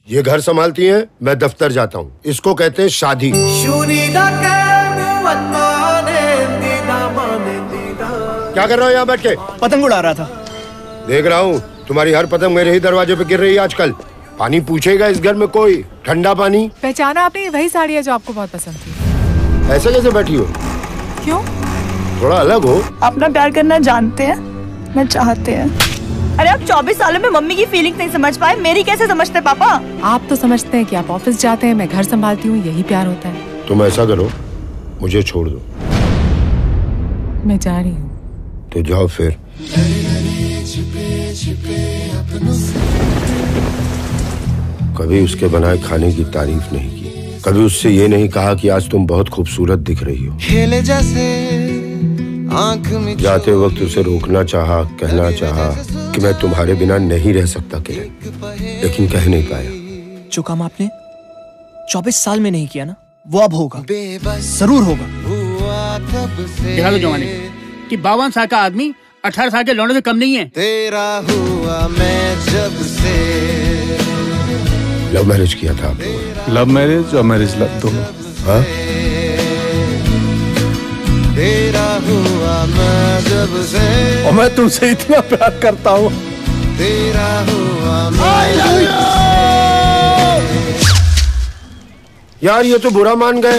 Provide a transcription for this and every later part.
ये घर संभालती हैं, मैं दफ्तर जाता हूँ। इसको कहते हैं शादी। क्या कर रहे हो यहाँ बैठ के? पतंग उड़ा रहा था। देख रहा हूँ तुम्हारी हर पतंग मेरे ही दरवाजे पे गिर रही है आजकल। पानी पूछेगा इस घर में कोई? ठंडा पानी। पहचाना आपने? वही साड़ी है जो आपको बहुत पसंद थी। ऐसे कैसे बैठी हो? क्यों? थोड़ा अलग हो। अपना प्यार करना जानते हैं, मैं चाहते हैं। अरे आप 24 सालों में मम्मी की फीलिंग नहीं समझ पाए, मेरी कैसे समझते पापा? आप तो समझते हैं कि आप ऑफिस जाते हैं, मैं घर संभालती हूँ, यही प्यार होता है। तुम ऐसा करो, मुझे छोड़ दो। मैं जा रही हूँ। तो जाओ फिर। कभी उसके बनाए खाने की तारीफ नहीं की, कभी उससे ये नहीं कहा कि आज तुम बहुत खूबसूरत दिख रही हो। खेले जैसे आंख में जाते वक्त उसे रोकना चाहा, कहना चाहा कि मैं तुम्हारे बिना नहीं रह सकता किरण, लेकिन कह नहीं पाया। जो काम आपने 24 साल में नहीं किया ना, वो अब होगा, जरूर होगा। दिखा दो जवानी कि 52 साल का आदमी 18 साल के लौंडे से कम नहीं है। तेरा हुआ मैं जब से। लव मैरिज किया था आपने? लव मैरिज और मैरिज लव दोनों। हाँ? तेरा हुआ मैं जब से, और मैं तुमसे इतना प्यार करता हूँ। तेरा हुआ मैं। यार ये तो बुरा मान गए।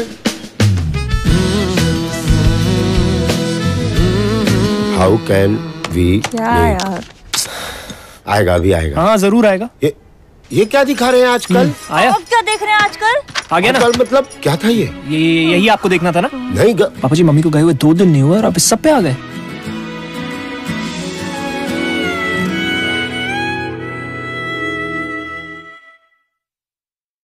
How can we? क्या यार? आएगा, अभी आएगा। हाँ जरूर आएगा। ये क्या दिखा रहे हैं आजकल? आया? आप क्या देख रहे हैं आजकल? आ गया ना? मतलब क्या था ये? यही आपको देखना था ना? नहीं पापा जी, मम्मी को गए हुए 2 दिन नहीं हुए और आप इस सब पे आ गए।